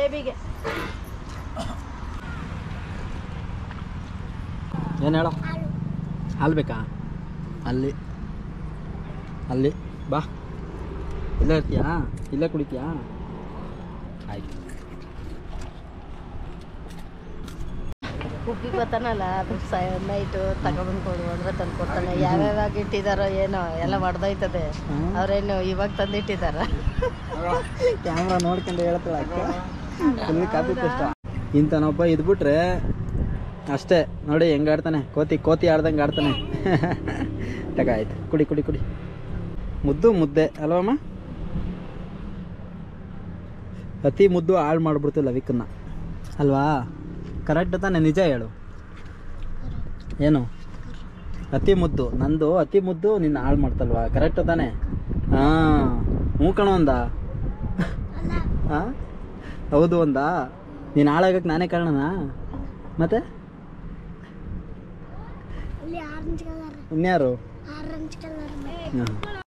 ಬೇಬಿಗೆ ಏನು ಹೇಳೋ ಹಾಲು ಬೇಕಾ ಅಲ್ಲಿ ಅಲ್ಲಿ ಬಾ ಇಲ್ಲೇ ಇರ್ತೀಯಾ ಇಲ್ಲೇ ಕುಡಿತೀಯಾ ಆಯ್ತು ಉಪ್ಪಿಗೆ ಬರ್ತಾನಲ್ಲ ಅದು ನೈಟು ತಗೊಬಂದು ಕೊಡು ಅಂದ್ರೆ ತಂದು ಕೊಡ್ತಾನೆ ಯಾವ್ಯಾವಾಗ ಇಟ್ಟಿದಾರೋ ಏನೋ ಎಲ್ಲ ಹೊಡೆದೋಯ್ತದೆ ಅವ್ರೇನು ಇವಾಗ ತಂದಿಟ್ಟಿದಾರ ಕ್ಯಾಮ್ರಾ ನೋಡ್ಕೊಂಡು ಹೇಳ್ತಾಳೆ ಅಕ್ಕ ಫುಲ್ ಕಾಪಿ ಪೇಸ್ಟ್ ಇಂಥನೊಬ್ಬ ಇದ್ಬಿಟ್ರೆ ಅಷ್ಟೇ ನೋಡಿ ಹೆಂಗೆ ಆಡ್ತಾನೆ ಕೋತಿ ಆಡ್ದಂಗೆ ಆಡ್ತಾನೆ ತಗ ಆಯ್ತು ಕುಡಿ ಕುಡಿ ಕುಡಿ ಮುದ್ದು ಮುದ್ದೆ ಅಲ್ವಮ್ಮ ಅತಿ ಮುದ್ದು ಹಾಳು ಮಾಡ್ಬಿಡ್ತು ಲವಿಕನ್ನ ಅಲ್ವಾ ಕರೆಕ್ಟ್ ತಾನೆ ನಿಜ ಹೇಳು ಏನು ಅತಿ ಮುದ್ದು ನಂದು ಅತಿ ಮುದ್ದು ನಿನ್ನ ಹಾಳು ಮಾಡ್ತಲ್ವಾ ಕರೆಕ್ಟ್ ತಾನೆ ಹಾಂ ಹ್ಞೂ ಕಣೋ ಅಂದ ಹಾಂ ಹೌದು ಅಂದ ನೀನು ಹಾಳಾಗಕ್ಕೆ ನಾನೇ ಕಾರಣನಾ ಮತ್ತೆ ಇನ್ಯಾರು ಹಾಂ